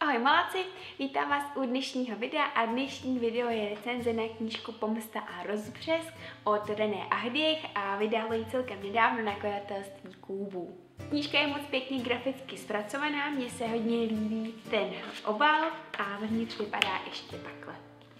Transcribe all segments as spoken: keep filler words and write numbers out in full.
Ahoj malaci, vítám vás u dnešního videa a dnešní video je recenze na knížku Pomsta a rozbřesk od René Ahdieh a vydalo ji celkem nedávno nakladatelství Kůbů. Knížka je moc pěkně graficky zpracovaná, mně se hodně líbí ten obal a vevnitř vypadá ještě takhle.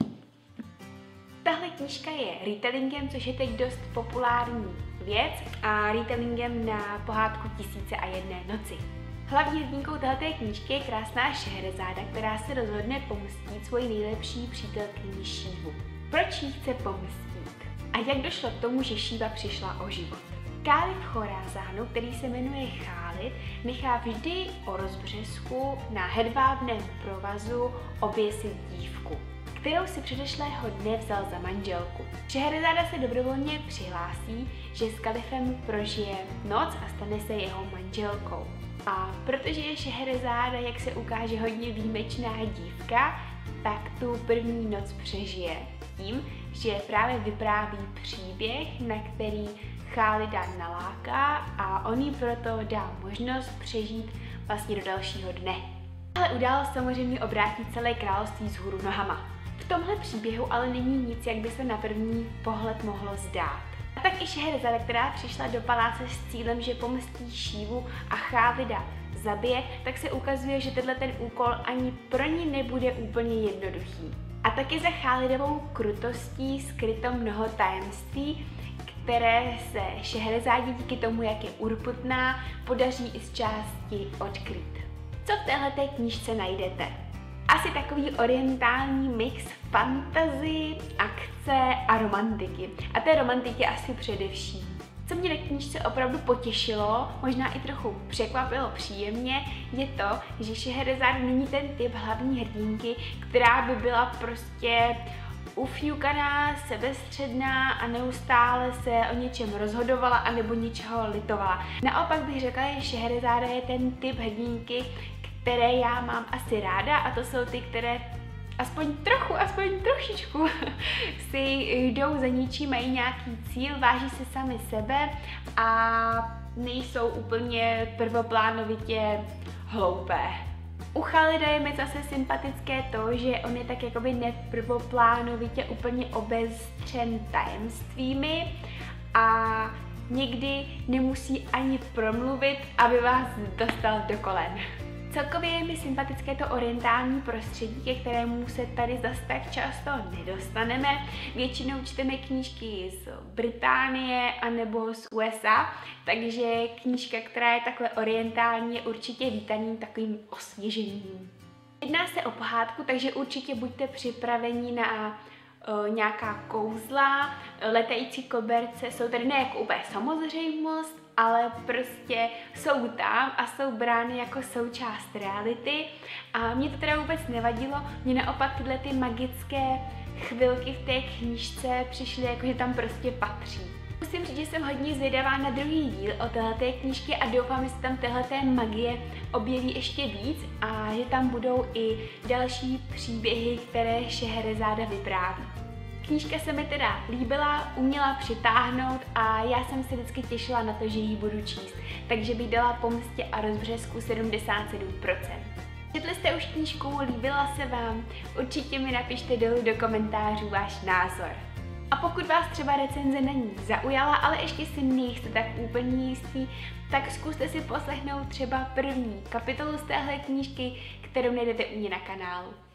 Tahle knížka je retellingem, což je teď dost populární věc a retellingem na pohádku Tisíce a jedné noci. Hlavní hrdinkou této knížky je krásná Šehrezáda, která se rozhodne pomstít svoji nejlepší přítelkyni Šívu. Proč jí chce pomstít? A jak došlo k tomu, že Šíva přišla o život? Kálid Chorázánu, který se jmenuje Chálid, nechá vždy o rozbřesku na hedvábném provazu oběsit dívku, kterou si předešlého dne vzal za manželku. Šehrezáda se dobrovolně přihlásí, že s kalifem prožije noc a stane se jeho manželkou. A protože je Šehrezáda, jak se ukáže, hodně výjimečná dívka, tak tu první noc přežije tím, že právě vypráví příběh, na který Chálida naláká a on jí proto dá možnost přežít vlastně do dalšího dne. Ale událost samozřejmě obrátí celé království vzhůru nohama. V tomhle příběhu ale není nic, jak by se na první pohled mohlo zdát. A tak i Šehrezáda, která přišla do paláce s cílem, že pomstí Šívu a Chálida zabije, tak se ukazuje, že tenhle ten úkol ani pro ní nebude úplně jednoduchý. A taky za Chálidovou krutostí skryto mnoho tajemství, které se Šehrezádě díky tomu, jak je urputná, podaří i z části odkryt. Co v téhleté knížce najdete? Asi takový orientální mix fantasy, akce a romantiky. A té romantiky asi především. Co mě na knížce opravdu potěšilo, možná i trochu překvapilo příjemně, je to, že Šehrezáda není ten typ hlavní hrdinky, která by byla prostě ufňukaná, sebestředná a neustále se o něčem rozhodovala anebo něčeho litovala. Naopak bych řekla, že Šehrezáda je ten typ hrdinky, které já mám asi ráda, a to jsou ty, které aspoň trochu, aspoň trošičku si jdou za ničím, mají nějaký cíl, váží se sami sebe a nejsou úplně prvoplánovitě hloupé. U Chálida je mi zase sympatické to, že on je tak jakoby neprvoplánovitě úplně obezřen tajemstvími a někdy nemusí ani promluvit, aby vás dostal do kolen. Celkově je mi sympatické to orientální prostředí, ke kterému se tady zas tak často nedostaneme. Většinou čteme knížky z Británie anebo z U S A, takže knížka, která je takhle orientální, je určitě vítaným takovým osvěžením. Jedná se o pohádku, takže určitě buďte připraveni na o, nějaká kouzla, letající koberce jsou tady ne jako úplně samozřejmost, ale prostě jsou tam a jsou brány jako součást reality a mě to teda vůbec nevadilo, mě naopak tyhle ty magické chvilky v té knížce přišly jako, že tam prostě patří. Musím říct, že jsem hodně zvědavá na druhý díl o téhleté knížky a doufám, že se tam téhleté magie objeví ještě víc a že tam budou i další příběhy, které Šehrezáda vypráví. Knížka se mi teda líbila, uměla přitáhnout a já jsem se vždycky těšila na to, že ji budu číst, takže bych dala Pomstě a rozbřesku sedmdesát sedm procent. Četli jste už knížku, líbila se vám? Určitě mi napište dolů do komentářů váš názor. A pokud vás třeba recenze na ní zaujala, ale ještě si nejste tak úplně jistý, tak zkuste si poslechnout třeba první kapitolu z téhle knížky, kterou najdete u mě na kanálu.